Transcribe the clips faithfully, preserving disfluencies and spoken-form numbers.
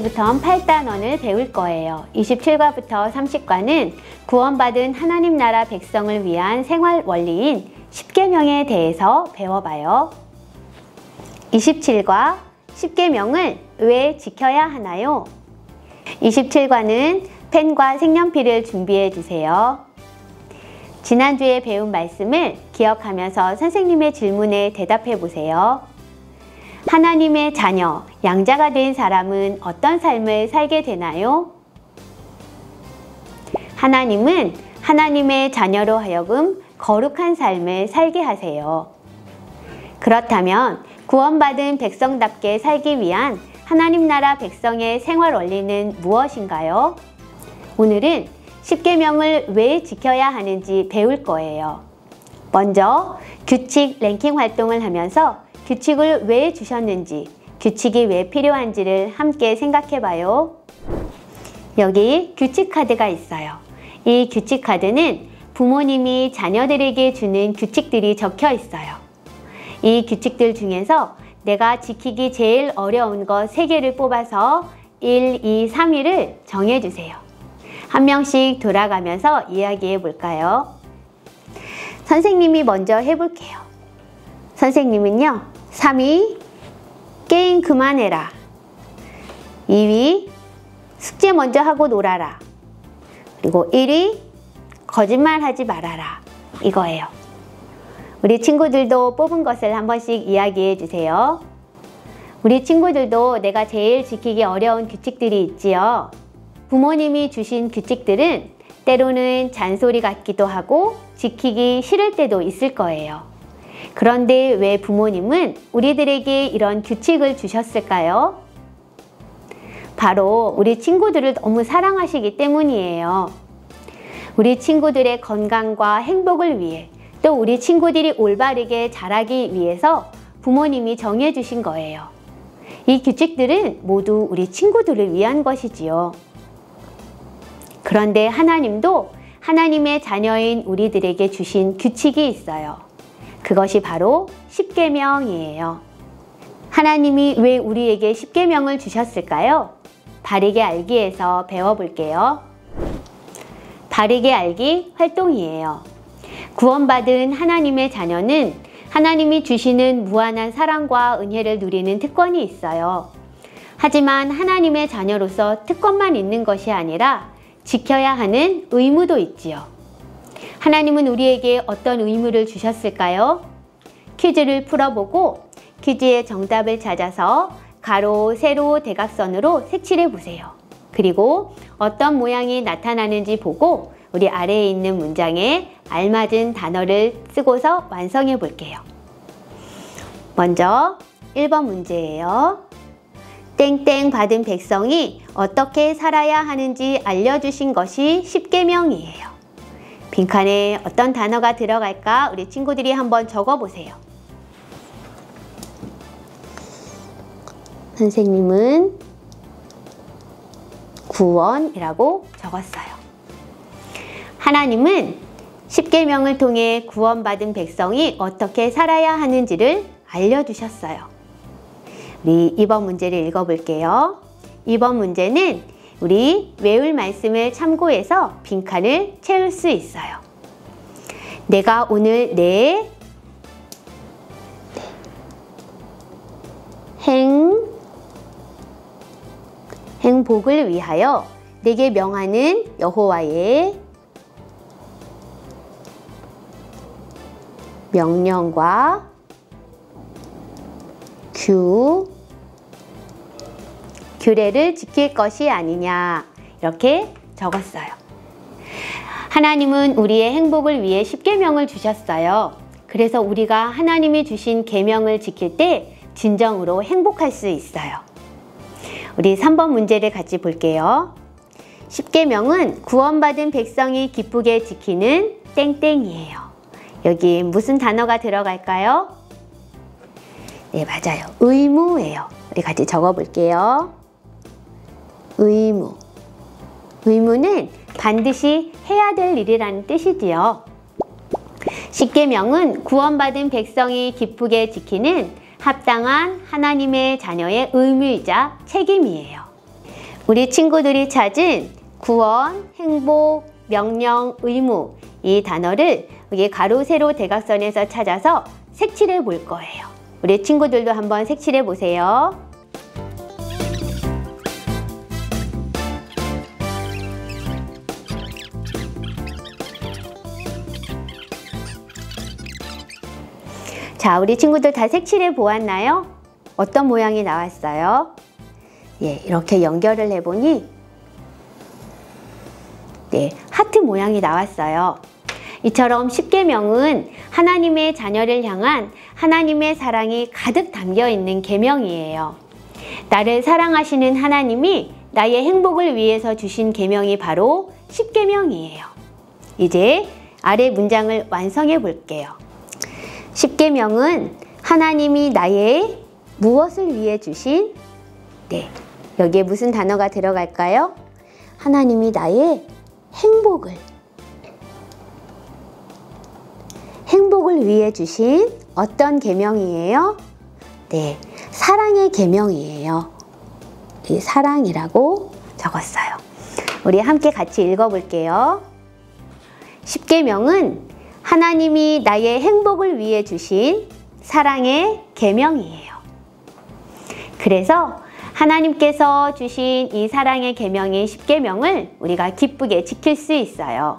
과부터 팔 단원을 배울 거예요. 이십칠 과부터 삼십 과는 구원받은 하나님 나라 백성을 위한 생활 원리인 십계명에 대해서 배워봐요. 이십칠 과 십계명을 왜 지켜야 하나요? 이십칠 과는 펜과 색연필을 준비해 주세요. 지난주에 배운 말씀을 기억하면서 선생님의 질문에 대답해 보세요. 하나님의 자녀, 양자가 된 사람은 어떤 삶을 살게 되나요? 하나님은 하나님의 자녀로 하여금 거룩한 삶을 살게 하세요. 그렇다면 구원받은 백성답게 살기 위한 하나님 나라 백성의 생활 원리는 무엇인가요? 오늘은 십계명을 왜 지켜야 하는지 배울 거예요. 먼저 규칙 랭킹 활동을 하면서 규칙을 왜 주셨는지, 규칙이 왜 필요한지를 함께 생각해 봐요. 여기 규칙 카드가 있어요. 이 규칙 카드는 부모님이 자녀들에게 주는 규칙들이 적혀 있어요. 이 규칙들 중에서 내가 지키기 제일 어려운 것 세 개를 뽑아서 일, 이, 삼 위를 정해주세요. 한 명씩 돌아가면서 이야기해 볼까요? 선생님이 먼저 해볼게요. 선생님은요, 삼 위 게임 그만해라. 이 위 숙제 먼저 하고 놀아라. 그리고 일 위 거짓말하지 말아라. 이거예요. 우리 친구들도 뽑은 것을 한 번씩 이야기해 주세요. 우리 친구들도 내가 제일 지키기 어려운 규칙들이 있지요. 부모님이 주신 규칙들은 때로는 잔소리 같기도 하고 지키기 싫을 때도 있을 거예요. 그런데 왜 부모님은 우리들에게 이런 규칙을 주셨을까요? 바로 우리 친구들을 너무 사랑하시기 때문이에요. 우리 친구들의 건강과 행복을 위해, 또 우리 친구들이 올바르게 자라기 위해서 부모님이 정해주신 거예요. 이 규칙들은 모두 우리 친구들을 위한 것이지요. 그런데 하나님도 하나님의 자녀인 우리들에게 주신 규칙이 있어요. 그것이 바로 십계명이에요. 하나님이 왜 우리에게 십계명을 주셨을까요? 바르게 알기에서 배워볼게요. 바르게 알기 활동이에요. 구원받은 하나님의 자녀는 하나님이 주시는 무한한 사랑과 은혜를 누리는 특권이 있어요. 하지만 하나님의 자녀로서 특권만 있는 것이 아니라 지켜야 하는 의무도 있지요. 하나님은 우리에게 어떤 의무를 주셨을까요? 퀴즈를 풀어보고 퀴즈의 정답을 찾아서 가로, 세로, 대각선으로 색칠해 보세요. 그리고 어떤 모양이 나타나는지 보고 우리 아래에 있는 문장에 알맞은 단어를 쓰고서 완성해 볼게요. 먼저 일 번 문제예요. 땡땡 받은 백성이 어떻게 살아야 하는지 알려주신 것이 십계명이에요. 빈칸에 어떤 단어가 들어갈까 우리 친구들이 한번 적어보세요. 선생님은 구원이라고 적었어요. 하나님은 십계명을 통해 구원받은 백성이 어떻게 살아야 하는지를 알려주셨어요. 우리 이 번 문제를 읽어볼게요. 이 번 문제는 우리 외울 말씀을 참고해서 빈칸을 채울 수 있어요. 내가 오늘 내 행, 행복을 위하여 내게 명하는 여호와의 명령과 규, 규례를 지킬 것이 아니냐, 이렇게 적었어요. 하나님은 우리의 행복을 위해 십계명을 주셨어요. 그래서 우리가 하나님이 주신 계명을 지킬 때 진정으로 행복할 수 있어요. 우리 삼 번 문제를 같이 볼게요. 십계명은 구원받은 백성이 기쁘게 지키는 땡땡이에요. 여기 무슨 단어가 들어갈까요? 네, 맞아요. 의무예요. 우리 같이 적어볼게요. 의무. 의무는 반드시 해야 될 일이라는 뜻이지요. 십계명은 구원받은 백성이 기쁘게 지키는 합당한 하나님의 자녀의 의무이자 책임이에요. 우리 친구들이 찾은 구원, 행복, 명령, 의무 이 단어를 여기 가로, 세로, 대각선에서 찾아서 색칠해 볼 거예요. 우리 친구들도 한번 색칠해 보세요. 자, 우리 친구들 다 색칠해 보았나요? 어떤 모양이 나왔어요? 예, 이렇게 연결을 해보니 네, 하트 모양이 나왔어요. 이처럼 십계명은 하나님의 자녀를 향한 하나님의 사랑이 가득 담겨 있는 계명이에요. 나를 사랑하시는 하나님이 나의 행복을 위해서 주신 계명이 바로 십계명이에요. 이제 아래 문장을 완성해 볼게요. 십계명은 하나님이 나의 무엇을 위해 주신 네, 여기에 무슨 단어가 들어갈까요? 하나님이 나의 행복을 행복을 위해 주신 어떤 계명이에요? 네, 사랑의 계명이에요. 이 사랑이라고 적었어요. 우리 함께 같이 읽어볼게요. 십계명은 하나님이 나의 행복을 위해 주신 사랑의 계명이에요. 그래서 하나님께서 주신 이 사랑의 계명인 십계명을 우리가 기쁘게 지킬 수 있어요.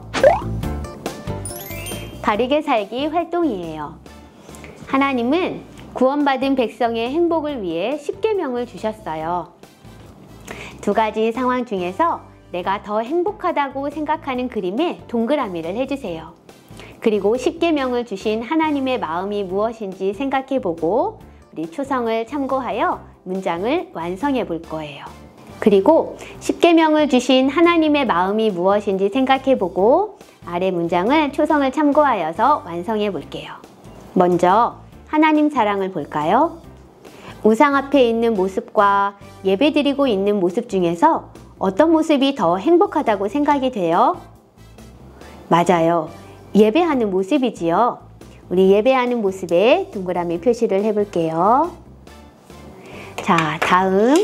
바르게 살기 활동이에요. 하나님은 구원받은 백성의 행복을 위해 십계명을 주셨어요. 두 가지 상황 중에서 내가 더 행복하다고 생각하는 그림에 동그라미를 해주세요. 그리고 십계명을 주신 하나님의 마음이 무엇인지 생각해보고 우리 초성을 참고하여 문장을 완성해 볼 거예요. 그리고 십계명을 주신 하나님의 마음이 무엇인지 생각해보고 아래 문장을 초성을 참고하여서 완성해 볼게요. 먼저 하나님 사랑을 볼까요? 우상 앞에 있는 모습과 예배드리고 있는 모습 중에서 어떤 모습이 더 행복하다고 생각이 돼요? 맞아요. 예배하는 모습이지요. 우리 예배하는 모습에 동그라미 표시를 해볼게요. 자, 다음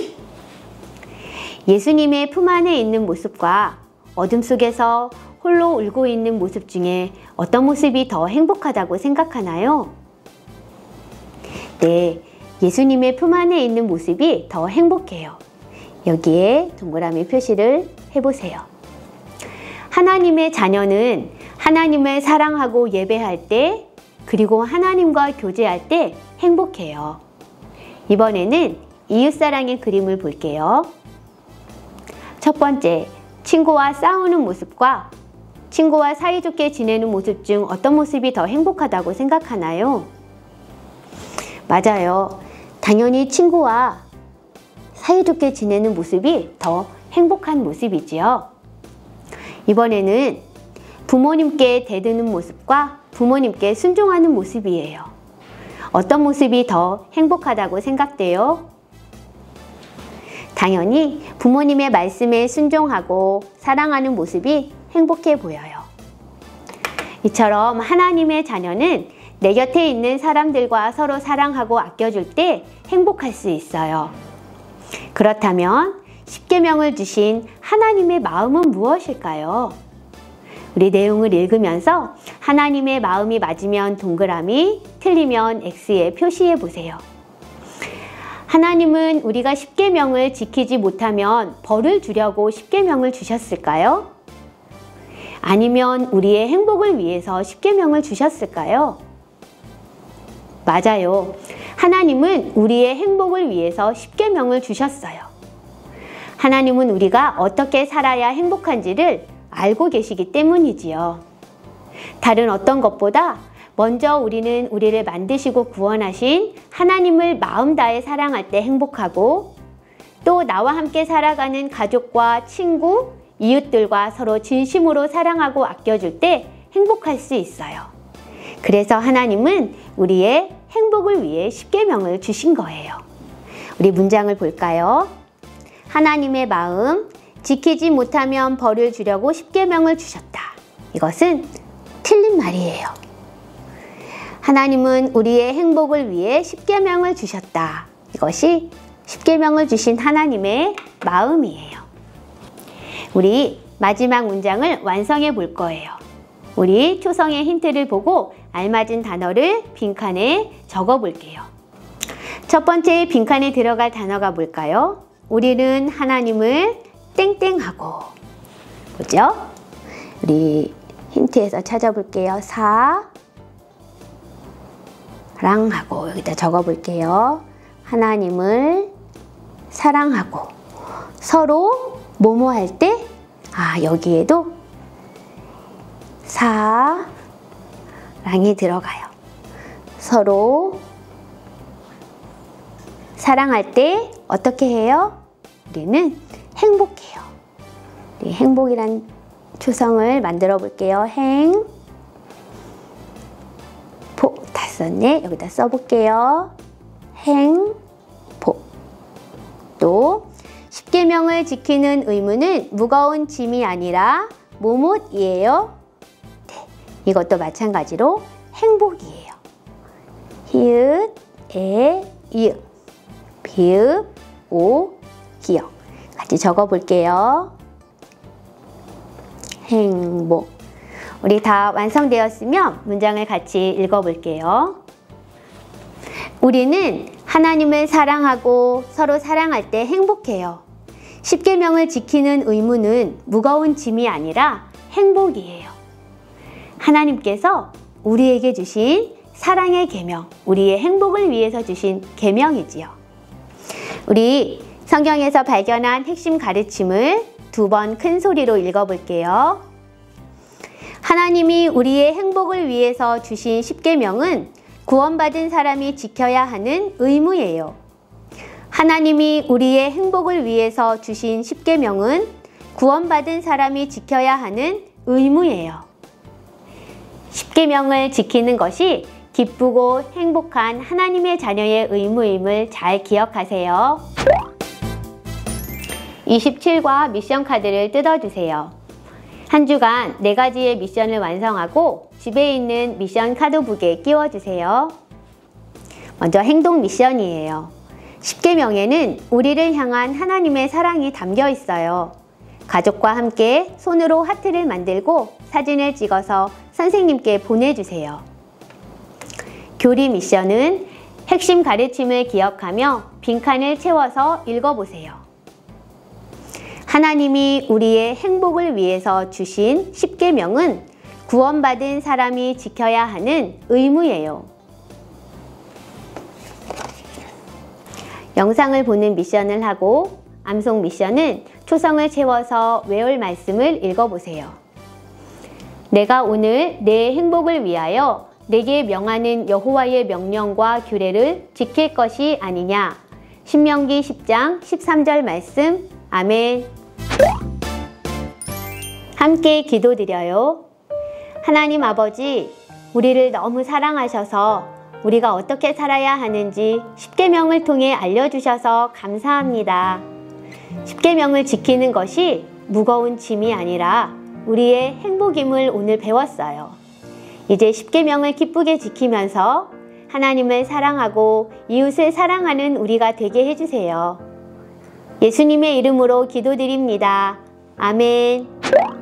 예수님의 품 안에 있는 모습과 어둠 속에서 홀로 울고 있는 모습 중에 어떤 모습이 더 행복하다고 생각하나요? 네, 예수님의 품 안에 있는 모습이 더 행복해요. 여기에 동그라미 표시를 해보세요. 하나님의 자녀는 하나님을 사랑하고 예배할 때 그리고 하나님과 교제할 때 행복해요. 이번에는 이웃사랑의 그림을 볼게요. 첫 번째, 친구와 싸우는 모습과 친구와 사이좋게 지내는 모습 중 어떤 모습이 더 행복하다고 생각하나요? 맞아요. 당연히 친구와 사이좋게 지내는 모습이 더 행복한 모습이지요. 이번에는 부모님께 대드는 모습과 부모님께 순종하는 모습이에요. 어떤 모습이 더 행복하다고 생각돼요? 당연히 부모님의 말씀에 순종하고 사랑하는 모습이 행복해 보여요. 이처럼 하나님의 자녀는 내 곁에 있는 사람들과 서로 사랑하고 아껴줄 때 행복할 수 있어요. 그렇다면 십계명을 주신 하나님의 마음은 무엇일까요? 우리 내용을 읽으면서 하나님의 마음이 맞으면 동그라미, 틀리면 X에 표시해 보세요. 하나님은 우리가 십계명을 지키지 못하면 벌을 주려고 십계명을 주셨을까요? 아니면 우리의 행복을 위해서 십계명을 주셨을까요? 맞아요. 하나님은 우리의 행복을 위해서 십계명을 주셨어요. 하나님은 우리가 어떻게 살아야 행복한지를 알고 계시기 때문이지요. 다른 어떤 것보다 먼저 우리는 우리를 만드시고 구원하신 하나님을 마음 다해 사랑할 때 행복하고 또 나와 함께 살아가는 가족과 친구, 이웃들과 서로 진심으로 사랑하고 아껴줄 때 행복할 수 있어요. 그래서 하나님은 우리의 행복을 위해 십계명을 주신 거예요. 우리 문장을 볼까요? 하나님의 마음, 지키지 못하면 벌을 주려고 십계명을 주셨다. 이것은 틀린 말이에요. 하나님은 우리의 행복을 위해 십계명을 주셨다. 이것이 십계명을 주신 하나님의 마음이에요. 우리 마지막 문장을 완성해 볼 거예요. 우리 초성의 힌트를 보고 알맞은 단어를 빈칸에 적어 볼게요. 첫 번째 빈칸에 들어갈 단어가 뭘까요? 우리는 하나님을 땡땡하고, 뭐죠? 우리 힌트에서 찾아볼게요. 사랑하고, 여기다 적어 볼게요. 하나님을 사랑하고, 서로 뭐뭐 할 때, 아, 여기에도 사랑이 들어가요. 서로 사랑할 때 어떻게 해요? 우리는 행복해요. 우리 행복이란 초성을 만들어 볼게요. 행, 복, 다 썼네. 여기다 써볼게요. 행, 복. 또 십계명을 지키는 의무는 무거운 짐이 아니라 뭐뭇이에요? 네, 이것도 마찬가지로 행복이에요. 히읗, 에, 이윽, 비읍, 오, 기역. 같이 적어 볼게요. 행복. 우리 다 완성되었으면 문장을 같이 읽어 볼게요. 우리는 하나님을 사랑하고 서로 사랑할 때 행복해요. 십계명을 지키는 의무는 무거운 짐이 아니라 행복이에요. 하나님께서 우리에게 주신 사랑의 계명, 우리의 행복을 위해서 주신 계명이지요. 우리 성경에서 발견한 핵심 가르침을 두 번 큰 소리로 읽어볼게요. 하나님이 우리의 행복을 위해서 주신 십계명은 구원받은 사람이 지켜야 하는 의무예요. 하나님이 우리의 행복을 위해서 주신 십계명은 구원받은 사람이 지켜야 하는 의무예요. 십계명을 지키는 것이 기쁘고 행복한 하나님의 자녀의 의무임을 잘 기억하세요. 이십칠과 미션 카드를 뜯어주세요. 한 주간 네 가지의 미션을 완성하고 집에 있는 미션 카드북에 끼워주세요. 먼저 행동 미션이에요. 십계명에는 우리를 향한 하나님의 사랑이 담겨 있어요. 가족과 함께 손으로 하트를 만들고 사진을 찍어서 선생님께 보내주세요. 교리 미션은 핵심 가르침을 기억하며 빈칸을 채워서 읽어보세요. 하나님이 우리의 행복을 위해서 주신 십계명은 구원받은 사람이 지켜야 하는 의무예요. 영상을 보는 미션을 하고 암송 미션은 초성을 채워서 외울 말씀을 읽어보세요. 내가 오늘 내 행복을 위하여 내게 명하는 여호와의 명령과 규례를 지킬 것이 아니냐. 신명기 십 장 십삼 절 말씀. 아멘. 함께 기도드려요. 하나님 아버지, 우리를 너무 사랑하셔서 우리가 어떻게 살아야 하는지 십계명을 통해 알려주셔서 감사합니다. 십계명을 지키는 것이 무거운 짐이 아니라 우리의 행복임을 오늘 배웠어요. 이제 십계명을 기쁘게 지키면서 하나님을 사랑하고 이웃을 사랑하는 우리가 되게 해주세요. 예수님의 이름으로 기도드립니다. 아멘.